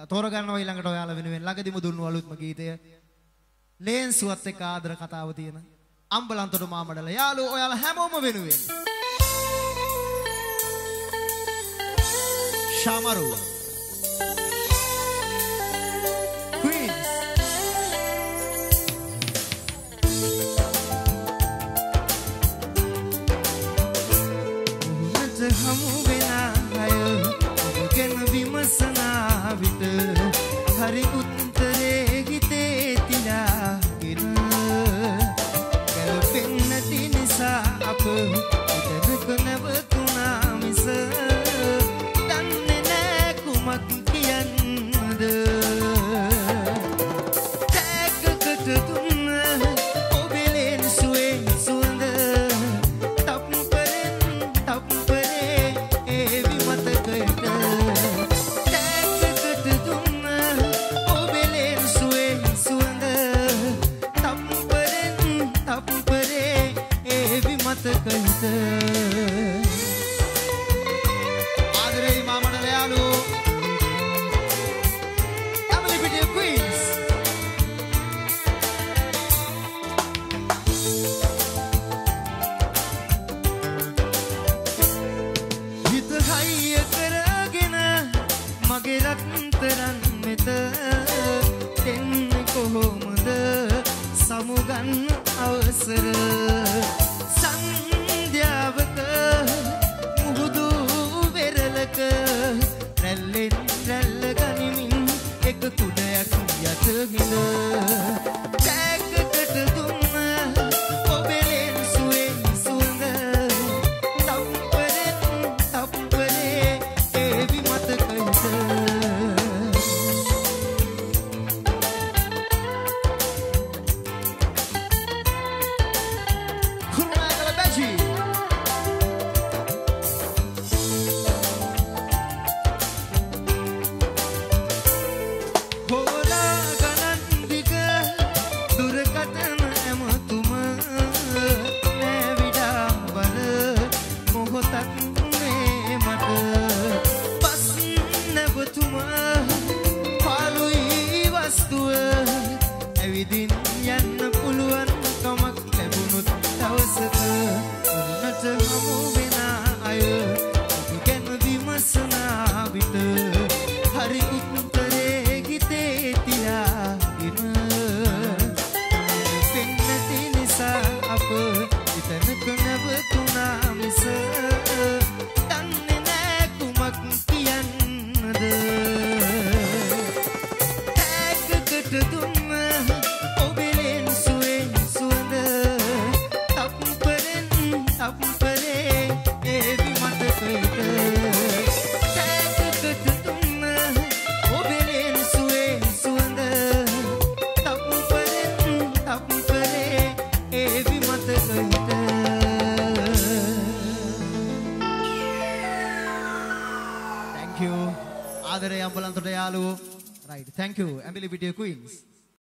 තෝරගන්නවා ඊළඟට ඔයාලා වෙනුවෙන් ළඟදිම දුන්නු අලුත්ම ගීතය ලේන්සුවත් එක්ක ආදර කතාව තියෙන අම්බලන්තොට මාමඩල යාළුවෝ ඔයාලා හැමෝම වෙනුවෙන් ශාමරු Queens හමු වෙන අය ඔබගෙන විමසනා විට හරි උත්තරේ හිතේ තියාගෙන ගැලපෙන්නේ නැති නිසා අප ඉතනක නැවතුණා මිස දන්නේ නැහැ කුමක් කියන්නද තෑග්ගකට දුන්න ඔබේ ලෙන්සුවේ සුවඳ ආදරේ මාමඩල යාළුවෝ Emily Video Queens හිත හයිය කරගෙන මගේ රත්තරන් මෙත දෙන්නේ කොහොමද සමුගන්න අවසර සංධ්‍යාවක මුහුදු වෙරළක රැල්ලෙන් රැල්ල ගනිමින් එක කුඩයක් යටහිඳ තෑග්ගකට දුන්න ඔබේ ලෙන්සුවේ සුවඳ තප්පරෙන් තප්පරේ ඒවි මතකයිද ඇවිදින් යන්න පුළුවන් කමක් ලැබුණොත් දවසක උන්නට හමු වෙන අය ඔබගෙන විමසනා විට හරි උත්තරේ හිතේ තියාගෙන පෙන්නති නිසා අප ඉතනක නැවතුණා මිස දන්නේ නෑ කුමක් කියන්නද තෑග්ගකට දුන්න ආදරේ අම්බලන්තොට යාළුවෝ right thank you Emily Video Queens